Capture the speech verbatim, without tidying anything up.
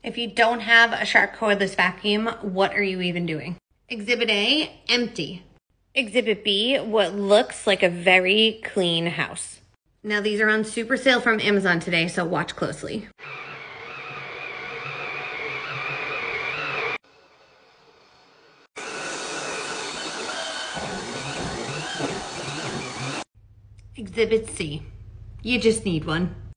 If you don't have a shark cordless vacuum, what are you even doing? Exhibit A, empty. Exhibit B, what looks like a very clean house. Now these are on super sale from Amazon today, so watch closely. Exhibit C, you just need one.